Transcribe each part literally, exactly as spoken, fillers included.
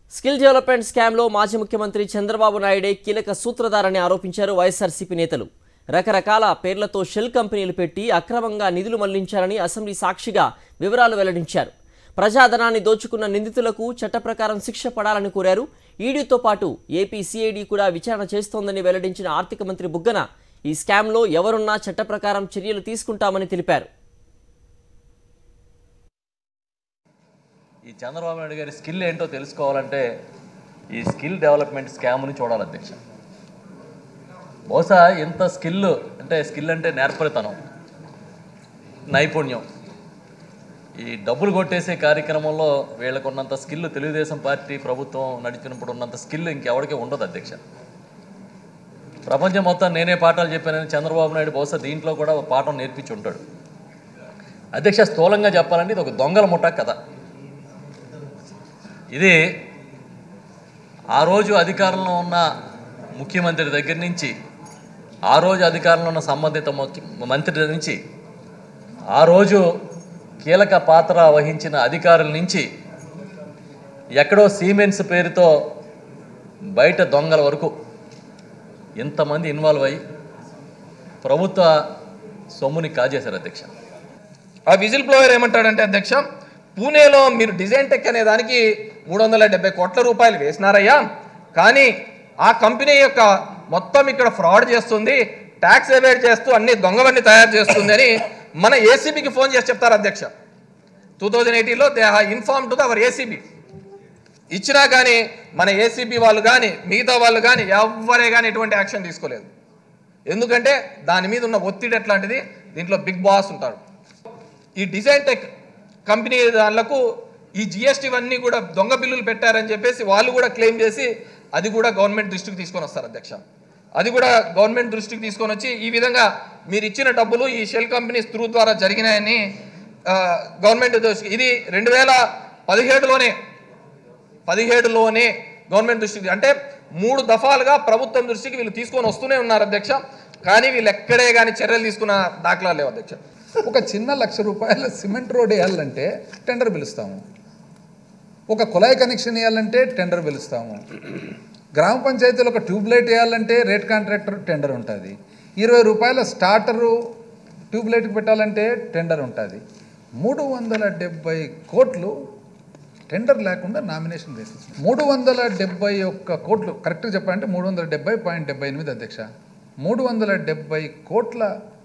Skill development స్కామ్లో మాజీ ముఖ్యమంత్రి చంద్రబాబు నాయుడే కీలక సూత్రధారని ఆరోపించారు వైఎస్ఆర్సీపీ నేతలు. రకరకాల పేర్లతో షెల్ కంపెనీలు పెట్టి అక్రమంగా నిధులు మళ్లించారని అసెంబ్లీ సాక్షిగా వివరాలు వెల్లడించారు. ప్రజాధనాన్ని దోచుకున్న నిందితులకు చట్టప్రకారం శిక్ష పడాలని కోరారు. ఈడీతో పాటు ఏపీ సిఐడి కూడా విచారణ చేస్తోందని వెల్లడించిన ఆర్థిక మంత్రి బుగ్గన ఈ స్కామ్లో ఎవరున్నా చట్టప్రకారం చర్యలు తీసుకుంటామని తెలిపారు. ఈ చంద్రబాబు నాయుడు గారి స్కిల్ ఏంటో తెలుసుకోవాలంటే ఈ స్కిల్ డెవలప్మెంట్ స్కామ్ని చూడాలి అధ్యక్ష. బహుశా ఇంత స్కిల్ అంటే స్కిల్ అంటే నేర్పరితనం, నైపుణ్యం, ఈ డబ్బులు కొట్టేసే కార్యక్రమంలో వీళ్ళకు ఉన్నంత స్కిల్ తెలుగుదేశం పార్టీ ప్రభుత్వం నడిచినప్పుడు ఉన్నంత స్కిల్ ఇంకెవరికి ఉండదు అధ్యక్ష. ప్రపంచం మొత్తం నేనే పాఠాలు చెప్పానని చంద్రబాబు నాయుడు బహుశా దీంట్లో కూడా ఒక పాఠం నేర్పించి ఉంటాడు అధ్యక్ష. స్థూలంగా చెప్పాలంటే ఇది ఒక దొంగల ముఠా కథ. ఇది ఆ రోజు అధికారంలో ఉన్న ముఖ్యమంత్రి దగ్గర నుంచి, ఆ రోజు అధికారంలో ఉన్న సంబంధిత మంత్రి నుంచి, ఆ రోజు కీలక పాత్ర వహించిన అధికారుల నుంచి, ఎక్కడో సిమెంట్స్ పేరుతో బయట దొంగల వరకు ఇంతమంది ఇన్వాల్వ్ అయ్యి ప్రభుత్వ సొమ్ముని కాజేశారు అధ్యక్ష. ఆ విజిల్ బ్లోయర్ ఏమంటాడంటే అధ్యక్ష, పూణేలో మీరు డిజైన్ టెక్ అనే దానికి మూడు వందల డెబ్బై కోట్ల రూపాయలు వేసినారయ్యా, కానీ ఆ కంపెనీ యొక్క మొత్తం ఇక్కడ ఫ్రాడ్ చేస్తుంది, ట్యాక్స్ ఎవేడ్ చేస్తూ అన్ని దొంగవన్నీ తయారు చేస్తుంది అని మన ఏసీబీకి ఫోన్ చేసి చెప్తారు అధ్యక్ష. టూ థౌజండ్ ఎయిటీన్లో they have inform to our ACB. ఇచ్చినా కానీ మన ఏసీబీ వాళ్ళు కానీ మిగతా వాళ్ళు కానీ ఎవరే కానీ ఎటువంటి యాక్షన్ తీసుకోలేదు. ఎందుకంటే దాని మీద ఉన్న ఒత్తిడి ఎట్లాంటిది, దీంట్లో బిగ్ బాస్ ఉంటాడు. ఈ డిజైన్ టెక్ కంపెనీ దానిలకు ఈ జిఎస్టీ అన్నీ కూడా దొంగ బిల్లులు పెట్టారని చెప్పేసి వాళ్ళు కూడా క్లెయిమ్ చేసి అది కూడా గవర్నమెంట్ దృష్టికి తీసుకొని వస్తారు అధ్యక్ష. అది కూడా గవర్నమెంట్ దృష్టికి తీసుకొని వచ్చి ఈ విధంగా మీరు ఇచ్చిన డబ్బులు ఈ షెల్ కంపెనీస్ త్రూ ద్వారా జరిగినాయని గవర్నమెంట్ దృష్టికి, ఇది రెండు వేల పదిహేడులోనే పదిహేడులోనే గవర్నమెంట్ దృష్టికి, అంటే మూడు దఫాలుగా ప్రభుత్వం దృష్టికి వీళ్ళు తీసుకొని వస్తూనే ఉన్నారు అధ్యక్ష. కానీ వీళ్ళు ఎక్కడే కానీ చర్యలు తీసుకున్న దాఖలాలు లేవు అధ్యక్ష. ఒక చిన్న లక్ష రూపాయల సిమెంట్ రోడ్ వేయాలంటే టెండర్ పిలుస్తాము, ఒక కుళాయి కనెక్షన్ వేయాలంటే టెండర్ పిలుస్తాము, గ్రామ పంచాయతీలో ఒక ట్యూబ్లైట్ వేయాలంటే రేట్ కాంట్రాక్టర్ టెండర్ ఉంటుంది, ఇరవై రూపాయల స్టార్టరు ట్యూబ్లైట్కి పెట్టాలంటే టెండర్ ఉంటుంది. మూడు వందల డెబ్బై కోట్లు టెండర్ లేకుండా నామినేషన్ బేసిస్, మూడు వందల డెబ్బై ఒక్క కోట్లు కరెక్ట్గా చెప్పాలంటే మూడు వందల డెబ్బై పాయింట్ డెబ్బై ఎనిమిది అధ్యక్ష. మూడు వందల డెబ్బై కోట్ల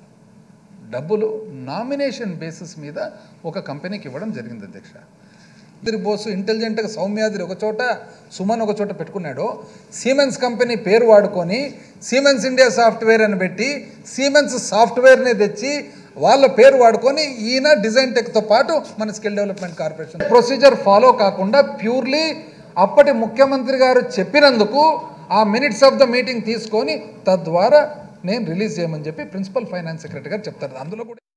డబ్బులు నామినేషన్ బేసిస్ మీద ఒక కంపెనీకి ఇవ్వడం జరిగింది అధ్యక్ష. ఇద్దరి బోసు ఇంటెలిజెంట్గా సౌమ్యాద్రి ఒక చోట, సుమన్ ఒక చోట పెట్టుకున్నాడు. సీమెన్స్ కంపెనీ పేరు వాడుకొని సీమెన్స్ ఇండియా సాఫ్ట్వేర్ అని పెట్టి సీమెన్స్ సాఫ్ట్వేర్ని తెచ్చి వాళ్ళ పేరు వాడుకొని ఈయన డిజైన్ టెక్తో పాటు మన skill development corporation procedure follow కాకుండా ప్యూర్లీ అప్పటి ముఖ్యమంత్రి గారు చెప్పినందుకు ఆ మినిట్స్ ఆఫ్ ద మీటింగ్ తీసుకొని తద్వారా నేను రిలీజ్ చేయమని చెప్పి ప్రిన్సిపల్ ఫైనాన్స్ సెక్రటరీ గారు చెప్తారు. అందులో కూడా